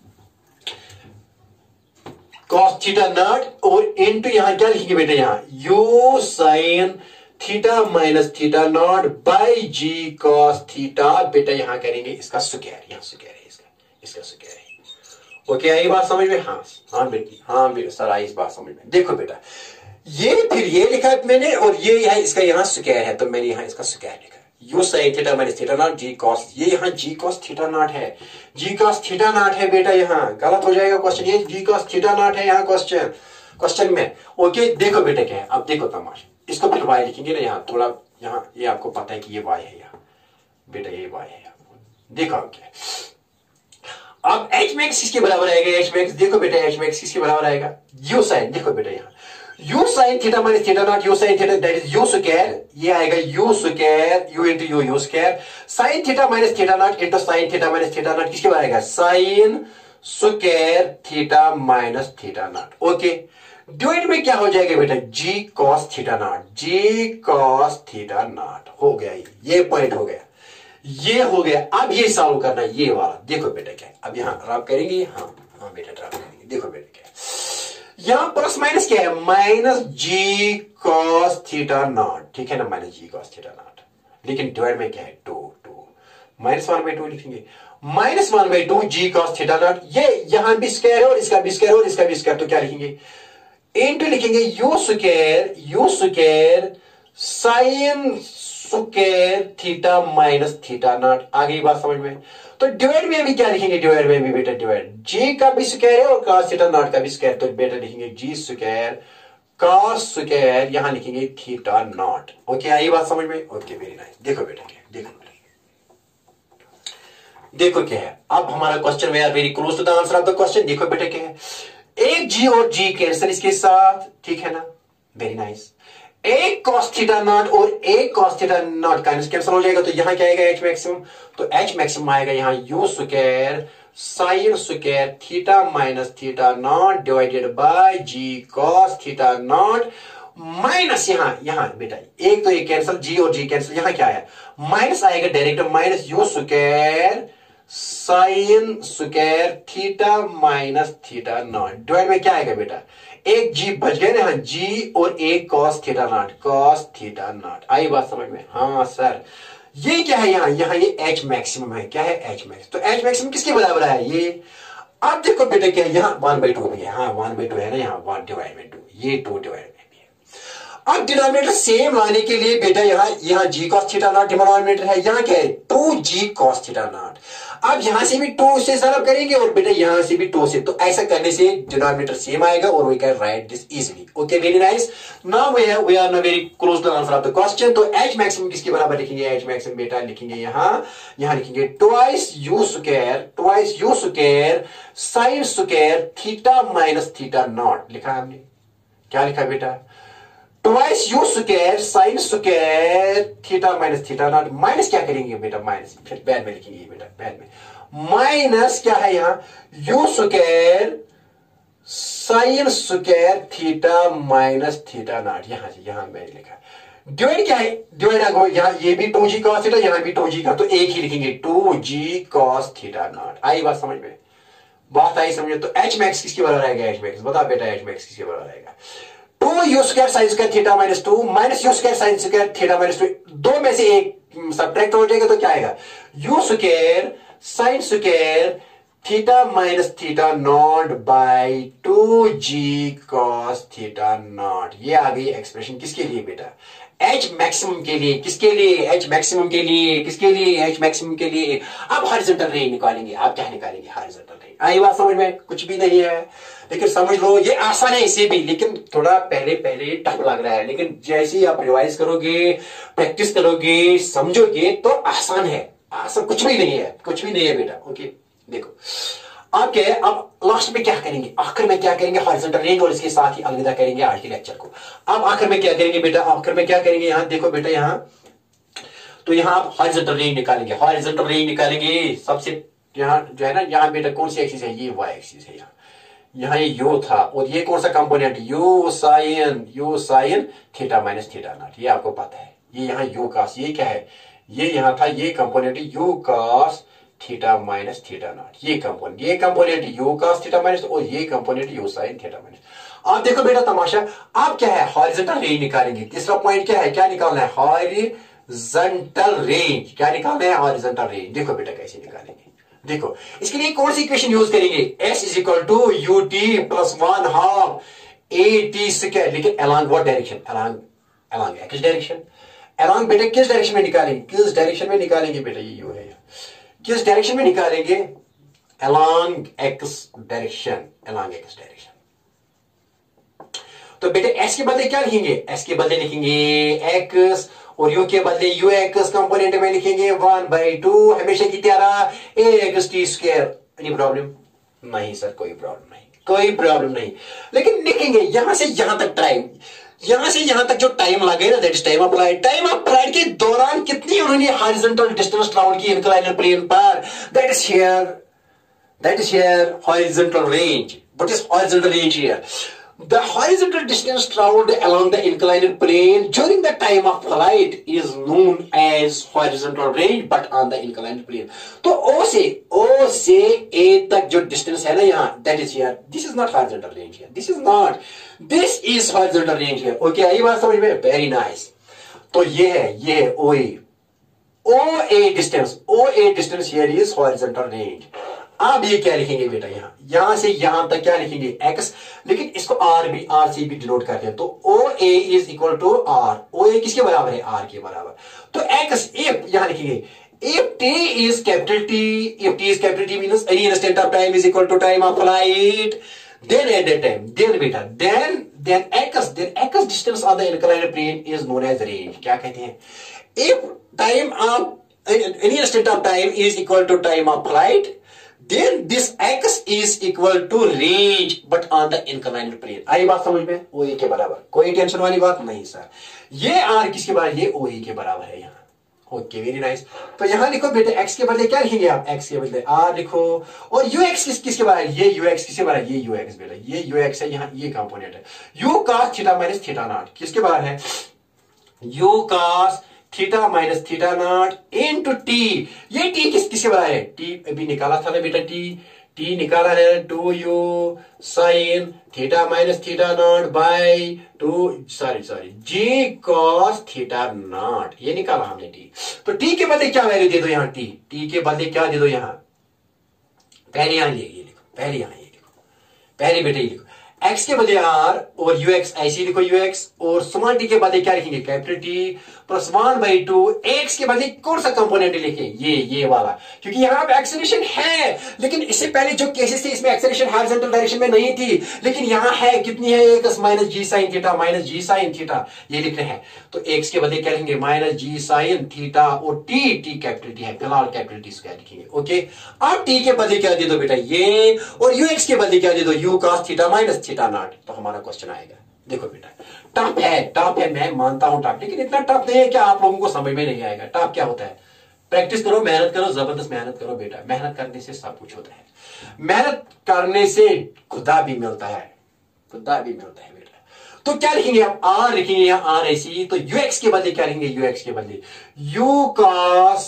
कॉस थीटा नॉट और इनटू यहां क्या लिखेंगे बेटा, यहां u sine theta minus theta naught by g cos theta, बेटा यहां करेंगे इसका स्क्वायर, यहां स्क्वायर है इसका स्क्वायर है। ओके, आई बात समझ में? हाँ बेटा सर, आई इस बात समझ में। देखो बेटा, ये फिर ये लिखा है मैंने, और ये है इसका यहां स्क्वायर है, तो मैंने यहां इसका स्क्वायर लिखा है, u sine theta minus theta naught g cos, ये यहां जी कॉस थीटा नॉट है, जी कॉस थीटा नॉट है बेटा, यहां गलत हो जाएगा क्वेश्चन, ये जी कॉस थीटा नॉट है यहां क्वेश्चन में। ओके, देखो बेटा क्या है, अब देखो तमाशा, इसको फिर y लिखेंगे ना, यहाँ थोड़ा, यहाँ ये आपको पता है कि ये y है, यहाँ बेटा ये y है, देखो क्या, अब h मैक्स किसके बराबर आएगा, h मैक्स देखो बेटा, h मैक्स किसके बराबर आएगा, u साइन, देखो बेटा यहाँ u sine theta minus theta naught, u sine theta that is u square, ये आएगा u square, u into u square, sine theta minus theta naught into sine theta minus theta not किसके बराबर आएगा, sine square theta minus theta not. Okay, divide में क्या हो जाएगा बेटा, g cos theta naught, g cos theta naught हो गया, ये पॉइंट हो गया, ये हो गया। अब ये सॉल्व करना है, ये वाला देखो बेटा क्या है, अब यहां ड्रॉप करेंगे, हाँ बेटा ड्रॉप करेंगे, देखो बेटा क्या है, यहां प्लस माइनस क्या है, minus g cos theta naught, ठीक है ना, minus g cos theta naught, लेकिन डिवाइड में क्या है, टू माइनस 1/2 लिखेंगे, -1/2 g cos थीटा नॉट। ये यहां भी स्क्वायर है और इसका भी स्क्वायर और इसका भी स्क्वायर, तो क्या लिखेंगे, इनटू लिखेंगे u square sine square theta minus theta naught. आ गई बात समझ में। तो डिवाइड में भी क्या लिखेंगे, डिवाइड में भी बेटा डिवाइड, g का भी स्क्वायर है और cos थीटा नॉट का भी स्क्वायर, तो बेटा लिखेंगे g स्क्वायर cos स्क्वायर, यहां लिखेंगे थीटा नॉट। ओके, आई बात समझ में। Okay, very nice. देखो बेटा क्या, देखो क्या है। अब हमारा क्वेश्चन में यार very close to the answer of the question. देखो बेटा क्या है, एक g और g कैंसिल इसके साथ, ठीक है ना, वेरी नाइस। एक cos थीटा नॉट और एक cos थीटा नॉट कैंसिल हो जाएगा, तो यहां क्या आएगा h मैक्सिमम, तो h मैक्सिमम आएगा यहां u square sine square theta minus theta not divided by g cos theta not minus यहां बेटा एक तो ये कैंसिल, g और g कैंसिल, यहां क्या आया माइनस आएगा direct, minus u square sine square theta minus theta naught divide में क्या आएगा बेटा, एक g बच गए ना, g और एक cos theta not, cos theta not. आई बात समझ में। हाँ सर, ये क्या है यहां ये h मैक्सिमम है। क्या है h मैक्सिमम, तो h मैक्सिमम किसके बराबर है ये। अब देखो बेटा क्या है, यहाँ 1/2 भी है, हाँ 1/2 है ना, यहाँ 1 डिवाइड बाई 2, ये 2 डिवाइड में भी है। अब डिनोमिनेटर सेम लाने के लिए बेटा यहाँ g cos theta naught denominator है, यहाँ क्या है 2g cos थीटा नॉट। अब यहां से भी 2 से सॉल्व करेंगे और बेटा यहां से भी 2 से, तो ऐसा करने से डिनोमिनेटर सेम आएगा और we can write this easily. Okay, very nice. Now we are now very close to the answer of the question. तो h मैक्सिमम किसके बराबर लिखेंगे, h मैक्सिमम बेटा लिखेंगे यहां लिखेंगे twice u square sine square theta minus theta naught. लिखा है हमने, क्या लिखा बेटा, twice u square sine square theta minus theta not. Minus क्या करेंगे बेटा, माइनस फिर बैड में लिखेंगे बेटा, बैड में माइनस क्या है यहाँ u square sine square theta minus theta naught. यहां मैंने लिखा डिवाइड क्या है, डिवाइड यहाँ ये भी 2g cos थीटा, यहाँ भी 2g का, तो एक ही लिखेंगे 2g cos थीटा नॉट। आई बात समझ में, बात आई समझ में। तो h मैक्स किसके बराबर आएगा, h मैक्स बता बेटा, h मैक्स किसके बराबर आएगा 2u square sine square theta minus 2 minus u square sine square theta minus 2, दो में से एक सब्ट्रैक्ट हो जाएगा, तो क्या आएगा u square sine square theta minus theta naught by 2g cos theta not. ये आ गई एक्सप्रेशन किसके लिए बेटा, h मैक्सिमम के लिए। किसके लिए, h मैक्सिमम के लिए, किसके लिए, h मैक्सिमम के लिए। अब हॉरिजॉन्टल रेंज निकालेंगे, आप क्या निकालेंगे, हॉरिजॉन्टल रेंज। आई बात समझ में, कुछ भी नहीं है, लेकिन समझ लो ये आसान है इसे भी, लेकिन थोड़ा पहले टफ लग रहा है, लेकिन जैसे ही आप रिवाइज करोगे, प्रैक्टिस करोगे, समझोगे तो आसान है। आसान कुछ भी नहीं है, कुछ भी नहीं है बेटा। ओके, देखो आप क्या है, अब लास्ट में क्या करेंगे, आखिर में क्या करेंगे, हॉरिजॉन्टल रेंज, और इसके साथ ही अलविदा करेंगे आज के लेक्चर को। अब आखिर में क्या करेंगे बेटा, आखिर में क्या करेंगे, यहाँ देखो बेटा यहाँ, तो यहाँ आप हॉरिजॉन्टल रेंज निकालेंगे, हॉरिजॉन्टल रेंज निकालेंगे। सबसे यहाँ जो है ना, यहाँ बेटा कौन सी एक्सिस है, ये y एक्सिस है। यहाँ ये u था, और ये कौन सा component, u sine theta minus theta not, ये आपको पता है। ये यहाँ u cos, ये क्या है, ये यहाँ था, ये component u cos theta minus theta not, ये component u cos theta minus, और ये component u sine theta minus. आप देखो बेटा तमाशा, आप क्या है हॉरिजॉन्टल रेंज निकालेंगे। तीसरा पॉइंट क्या है, क्या निकालना है, हॉरिजॉन्टल रेंज। क्या निकालना है, हॉरिजॉन्टल रेंज। देखो बेटा कैसे निकालेंगे, देखो इसके लिए कौन सी इक्वेशन यूज करेंगे, s is equal to ut plus 1/2 at square, लेकिन along what direction, along x direction. along बेटा किस डायरेक्शन में निकालेंगे, किस डायरेक्शन में निकालेंगे बेटा, ये u है, किस डायरेक्शन में निकालेंगे, along x direction, along x direction. तो बेटे s के बदले क्या लिखेंगे, s के बदले लिखेंगे x, और u के बदले ux कंपोनेंट में लिखेंगे 1/2, हमेशा की तरह ax t square. Any problem नहीं सर, कोई प्रॉब्लम नहीं, कोई प्रॉब्लम नहीं, लेकिन लिखेंगे यहां से यहां तक टाइम, यहां से यहां तक जो टाइम लगे ना, that is time applied. Time applied के दौरान कितनी उन्होंने हॉरिजॉन्टल डिस्टेंस ट्रैवल की इंक्लाइनड प्लेन पर, that is here horizontal range. What is horizontal range here, the horizontal distance traveled along the inclined plane during the time of flight is known as horizontal range, but on the inclined plane। तो O से A तक जो distance है ना यहाँ, that is here, this is not horizontal range here, this is horizontal range here। Okay, आई बात समझ में, very nice। तो ये है OA, OA distance here is horizontal range. अब ये क्या लिखेंगे बेटा, यहां से यहां तक क्या लिखेंगे x, लेकिन इसको r से भी डिनोट करते हैं, तो OA is equal to r. OA किसके बराबर है, r के बराबर. तो x if यहां लिखेंगे if t is capital T means any instant of time is equal to time of flight, then at that time then x distance on the inclined plane is known as range. क्या कहते हैं, if time of any instant of time is equal to time of flight, then this x is equal to range but on the inclined plane. आई बात समझ में, OA के बराबर, कोई tension वाली बात नहीं सर. ये r किसके बराबर, ये OA के बराबर है यहाँ. Okay very nice. तो यहां लिखो बेटे x के बदले क्या लिखेंगे आप, x के बदले r लिखो. और ux किसके बराबर, ये ux किसके बराबर, ये ux बेटा, ये ux है, यहाँ ये कंपोनेंट है. u cos theta minus theta not किसके बराबर है, u cos theta minus theta not into t. ये t किसके बराबर है, t अभी निकाला था ना बेटा, t निकाला है 2u sin theta minus theta not by g cos theta not, ये निकाला हमने t. तो t के बदले क्या वैल्यू दे दो यहाँ, t के बदले क्या दे दो यहाँ, पहले यहाँ ये लिखो, पहले यहाँ ये लिखो, पहले बेटे ये लिखो, x के बदले r और ux ऐसे लिखो ux, और स्मॉल t के बदले क्या लिखेंगे, कैपिटल T प्लस 1/2. x के बदले कौन सा कंपोनेंट लिखे, ये वाला, क्योंकि यहाँ पे एक्सेलरेशन है, लेकिन इससे पहले जो केसेस थे इसमें एक्सेलरेशन हॉरिजॉन्टल डायरेक्शन में नहीं थी, लेकिन यहाँ है, कितनी है, x minus g sine theta minus g sine theta, ये लिख रहे हैं. तो x के बदले क्या लिखेंगे, माइनस जी साइन थीटा, और t कैपिटल T है, फिलहाल कैपिटल T स्क्वायर लिखेंगे. ओके, अब t के बदले क्या दे दो बेटा, ये, और ux के बदले क्या दे दो, u cos theta minus theta not. तो हमारा क्वेश्चन आएगा. देखो बेटा टफ है, मैं मानता हूं टफ, लेकिन इतना टफ नहीं है कि आप लोगों को समझ में नहीं आएगा. टफ क्या होता है, प्रैक्टिस करो, मेहनत करो, जबरदस्त मेहनत करो बेटा. मेहनत करने से सब कुछ होता है, मेहनत करने से खुदा भी मिलता है, बेटा. तो क्या लिखेंगे आप, r लिखेंगे, यहाँ r ऐसी, तो ux के बदले क्या लिखेंगे, ux के बदले u cos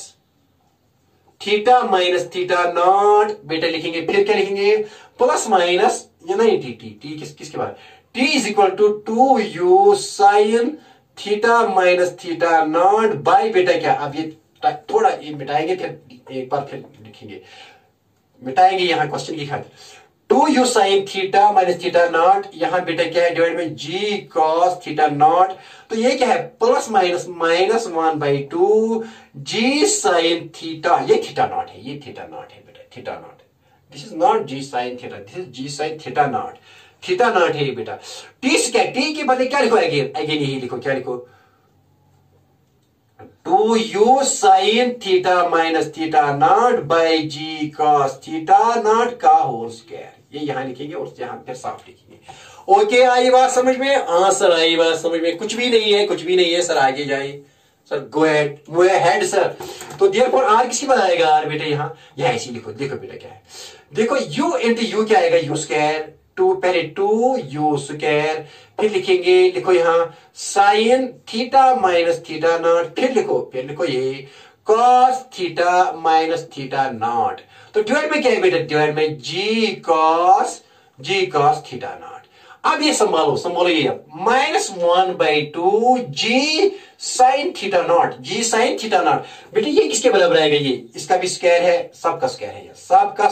theta minus theta not बेटा लिखेंगे. फिर क्या लिखेंगे, प्लस माइनस, ये नहीं t किसके बाद, t is equal to 2u sine theta minus theta not by बेटा क्या, अब ये थोड़ा ये मिटाएंगे, फिर एक बार फिर लिखेंगे, मिटाएंगे यहाँ क्वेश्चन की खातिर. 2u sine theta minus theta nought, यहाँ बेटा क्या है, डिवाइड में g cos थीटा नॉट. तो ये क्या है, plus minus minus 1/2 g sine theta, ये थीटा नॉट है, ये थीटा नॉट है बेटा, theta nought. This is not g sine theta, this is g sine theta not, theta nought है बेटा. t स्क्वायर, t के बदले क्या लिखो, अगेन यही लिखो, क्या लिखो, 2u sine theta minus theta not by g cos theta not का होल स्क्वायर. ये यहां लिखेंगे और यहां फिर साफ लिखेंगे. ओके, आई बात समझ में, हाँ सर आई बात समझ में, कुछ भी नहीं है सर, आगे जाइए सर, गो हेड सर. तो देयरफॉर r किसकी बनाएगा, r बेटा यहाँ ऐसे लिखो. देखो बेटा क्या है, देखो u इंटू यू क्या आएगा, u स्क्वायर, पहले 2u स्क्वायर, फिर लिखो यहाँ sine theta minus theta nought, फिर लिखो ये cos theta minus theta not. तो डिवाइड में क्या है बेटा, डिवाइड में g cos थीटा नॉट. अब ये संभालो ये -1/2 g साइन थीटा नॉट, बेटा ये किसके बराबर आएगा, ये इसका भी स्क्वायर है, सबका स्क्वायर है, सबका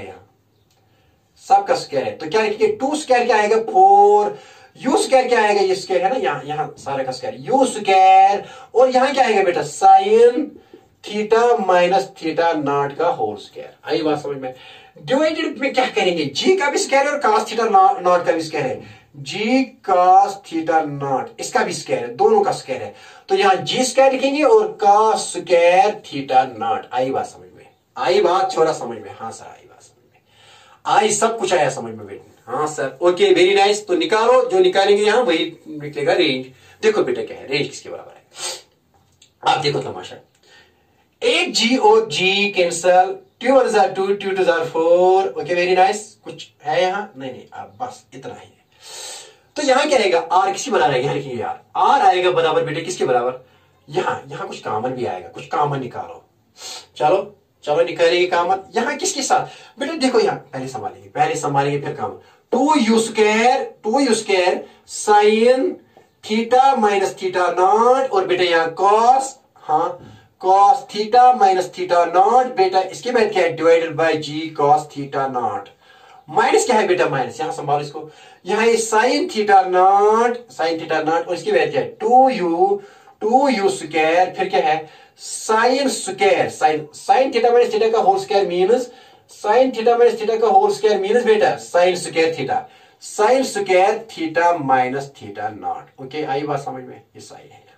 स्क्वायर है. तो क्या लिखेंगे, 2 स्क्वायर क्या आएगा, 4, u स्क्वायर क्या आएगा, ये स्क्वायर है ना, यहाँ सारे का स्क्वायर, u स्क्वायर, और यहाँ क्या आएगा बेटा, sine theta minus theta not का होल स्क्वायर. आई बात समझ में. डिवाइडेड में क्या करेंगे, g का भी स्क्वायर है और cos थीटा नॉट का भी स्क्वायर है, g cos थीटा नॉट, इसका भी स्क्वायर है, दोनों का स्क्वायर है. तो यहाँ g स्क्वायर लिखेंगे और cos स्क्वायर थीटा नॉट. आई बात समझ में, आई बात छोरा समझ में, हाँ सर आई बात समझ में, आई सब कुछ आया समझ में बेटा, हाँ सर. Okay very nice. तो निकालो, जो निकालेंगे यहाँ वही निकलेगा रेंज. देखो बेटा क्या है, रेंज किसके बराबर है, आप देखो तमाशा, 8g और g cancel, 2 1 2 2 2 4. Okay very nice. कुछ है यहाँ, नहीं, अब बस इतना ही है. तो यहाँ क्या आएगा, r किसकी बराबर है, यहाँ लिखिए यार, r आएगा बराबर बेटे किसके बराबर, यहाँ कुछ कॉमन भी आएगा, कुछ कॉमन निकालो. चलो निकालेंगे कॉमन, यहाँ किसके साथ बेटे, देखो यहाँ पहले संभालेंगे फिर common. 2u square sine theta minus theta not, और बेटे यहाँ cos, हाँ cos theta minus theta not बेटा इसके बाद क्या है divided by g cos theta not minus क्या है बेटा माइनस यहां संभालो इसको यहां है sin थीटा नॉट और इसके बाद क्या है 2u स्क्वायर फिर क्या है sin square sin theta minus theta का whole square means sin theta minus theta का होल स्क्वायर मींस बेटा sin square theta minus theta not okay आई बात समझ में ये साइन है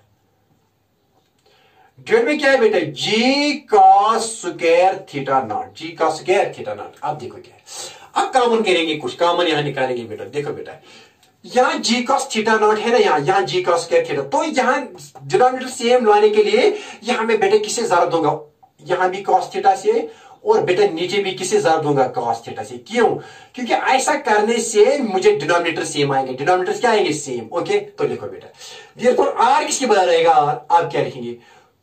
डिवाइड में क्या है बेटा g cos square theta nought अब देखो क्या है अब कॉमन करेंगे कुछ कॉमन यहां निकालेंगे बेटा देखो बेटा यहां जी cos थीटा नॉट है ना यहां जी cos स्क्वायर थीटा तो यहां डिनोमिनेटर सेम लाने के लिए यहां मैं बेटा किससे ज़रा दूंगा यहां भी cos थीटा से और बेटा नीचे भी किसे ज़रा दूंगा cos थीटा से क्यों क्योंकि ऐसा करने से मुझे डिनोमिनेटर सेम आएंगे डिनोमिनेटर क्या आएंगे सेम ओके तो लिखो बेटा देयरफॉर r किसके बराबर रहेगा आप क्या लिखेंगे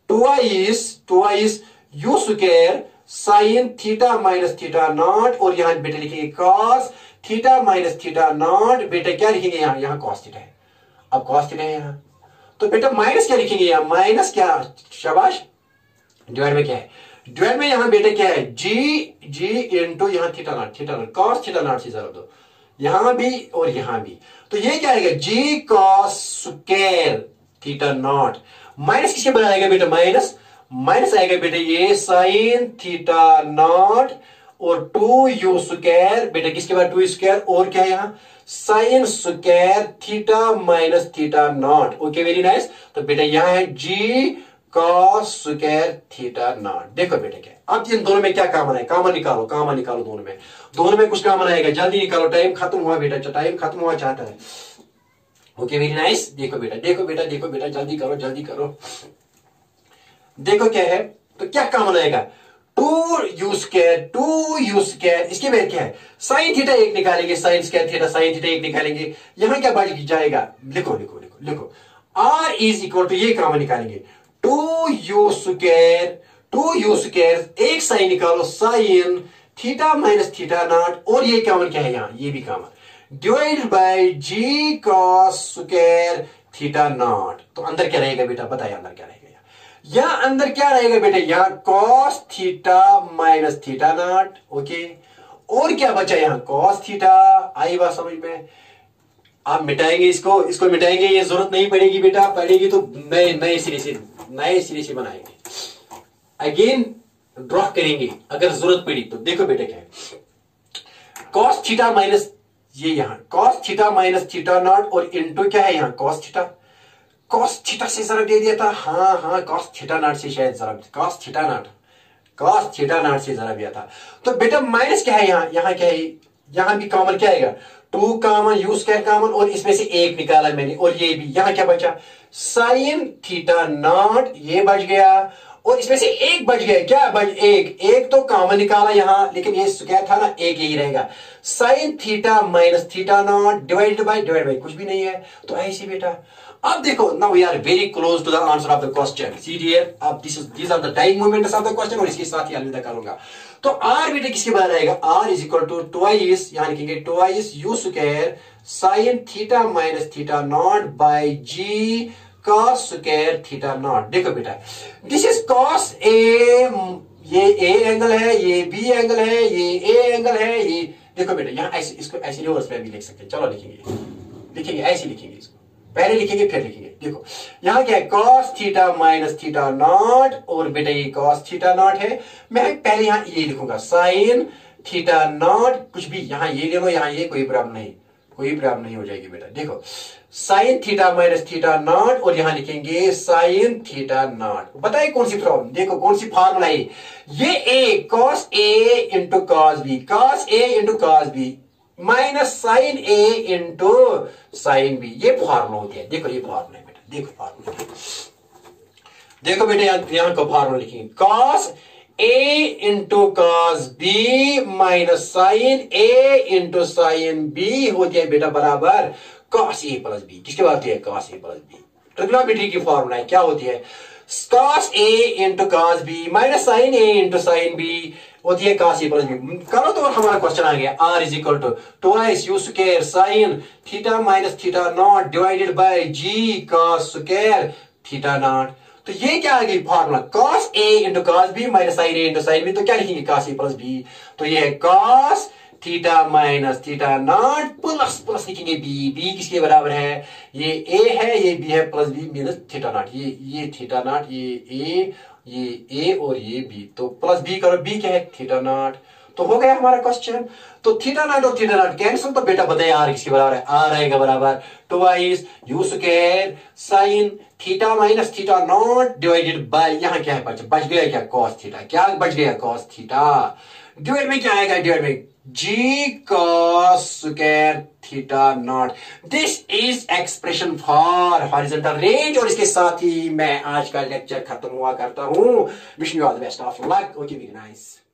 twice u square sin theta minus theta not और यहां बेटा लिखेंगे cos theta minus theta not बेटा क्या लिखेंगे यहां cos थीटा है अब cos थीटा है यहां तो बेटा माइनस क्या लिखेंगे यहां माइनस क्या शाबाश डिवाइड में क्या है डिवाइड में यहां बेटा क्या है जी इंटू यहां theta not cos theta nought से जरा दो यहां भी और यहां भी तो ये क्या आएगा जी cos square theta not minus किसके बराबर आएगा बेटा माइनस आएगा बेटा ये sin थीटा नॉट और 2u स्क्वायर बेटा किसके बाद 2 स्क्वायर और क्या है यहां sin square theta minus theta not okay very nice तो बेटा यहां है g cos square theta nought देखो बेटा क्या अब इन दोनों में क्या कॉमन है कॉमन निकालो दोनों में कुछ कॉमन आएगा जल्दी निकालो टाइम खत्म हुआ बेटा चाहता है ओके वेरी नाइस देखो बेटा जल्दी करो देखो क्या है तो क्या कॉमन आएगा 2u स्क्वायर इसके बाद क्या है sin थीटा एक निकालेंगे sin square theta sin theta एक निकालेंगे यहां क्या बच जाएगा लिखो r इज इक्वल टू ये कॉमन निकालेंगे 2u स्क्वायर एक साइन निकालो sin theta minus theta not और ये कॉमन क्या है यहां ये भी common divided by g cos square theta not तो अंदर क्या रहेगा बेटा बताइए अंदर क्या रहेगा यहां अंदर क्या रहेगा बेटा यहां cos theta minus theta not okay और क्या बचा यहां cos थीटा आई बात समझ में आप मिटाएंगे इसको मिटाएंगे ये जरूरत नहीं पड़ेगी बेटा पड़ेगी तो नए सिरे से बनाएंगे अगेन ड्रॉ करेंगे अगर जरूरत पड़ी तो देखो बेटा क्या है cos थीटा माइनस ये यहां cos theta minus theta not और इनटू क्या है यहां cos थीटा से जरा दे दिया था हाँ cos थीटा नॉट से शायद जरा cos थीटा नॉट से जरा दिया था तो बेटा माइनस क्या है यहां क्या है यहां भी कॉमन क्या आएगा 2 कॉमन u स्क्वायर कॉमन और इसमें से एक निकाला मैंने और ये भी यहां क्या बचा sin थीटा नॉट ये बच गया और इसमें से एक बच गया क्या बच एक तो कॉमन निकाला यहां लेकिन ये स्क्वायर था ना एक यही रहेगा sin theta minus theta not divided by कुछ भी नहीं है तो ऐसे बेटा अब देखो now we are very close to the answer of the question see dear अब these are the time moments of the question और इसके साथ ही अलविदा करूंगा तो r बेटा किसके बराबर आएगा r is equal to twice यहां लिखेंगे twice u square sin theta minus theta not by g cos square theta nought देखो बेटा दिस इज cos a ये a एंगल है ये b एंगल है ये a एंगल है ये देखो बेटा यहां ऐसे इसको ऐसे रिवर्स में भी लिख सकते हैं चलो लिखेंगे ऐसे लिखेंगे इसको पहले लिखेंगे फिर लिखेंगे देखो यहां क्या है cos theta minus theta not और बेटा ये cos थीटा नॉट है मैं पहले यहां ये लिखूंगा sin थीटा नॉट कुछ भी यहां ये ले लो यहां ये कोई प्रॉब्लम नहीं हो जाएगी बेटा देखो sin theta minus theta not और यहां लिखेंगे sin थीटा नॉट बताइए कौन सी प्रॉब्लम देखो कौन सी फार्मूला है ये a cos a into cos b minus sine A into sine B ये फार्मूला होती है देखो ये फार्मूला है बेटा देखो बेटा यहां का फार्मूला लिखेंगे cos a into cos b minus sine a into sine b होती है बेटा बराबर cos a प्लस b किसके बात है cos a plus b trigonometry की फार्मूला है क्या होती है cos a into cos b minus sine a into sine b होती है cos a प्लस b करो तो हमारा क्वेश्चन आ गया r is equal to twice u square sin theta minus theta not divided by g cos square theta not तो ये क्या आ गई formula, cos A into cos B minus sin A into sin B। तो क्या लिखेंगे cos A plus B, तो ये है cos theta minus theta not plus plus लिखेंगे B किसके बराबर है, ये A है ये B है plus B minus theta not, ये थीटा नॉट, ये A और ये B, तो प्लस B करो, B क्या है थीटा नॉट। तो हो गया हमारा क्वेश्चन। तो थीटा नॉट और थीटा नॉट कैंसिल, तो बेटा बताइए आर किसके बराबर है, आर आएगा बराबर twice u square sine theta minus theta not divided by, यहां क्या है बच गया क्या कॉस थीटा, क्या बच गया कॉस थीटा, डिवाइड में क्या आएगा, डिवाइड में g cos square theta nought. This is expression for horizontal range. और इसके साथ ही मैं आज का लेक्चर खत्म हुआ करता हूं। Wish you all the best of luck. Okay, very nice.